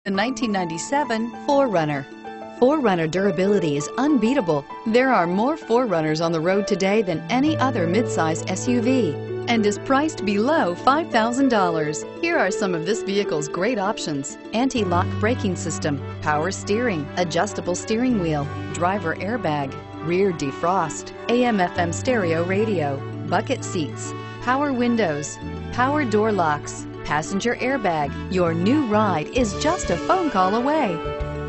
The 1997 4Runner. 4Runner durability is unbeatable. There are more 4Runners on the road today than any other midsize SUV and is priced below $5,000. Here are some of this vehicle's great options: anti-lock braking system, power steering, adjustable steering wheel, driver airbag, rear defrost, AM/FM stereo radio, bucket seats, power windows, power door locks, passenger airbag. Your new ride is just a phone call away.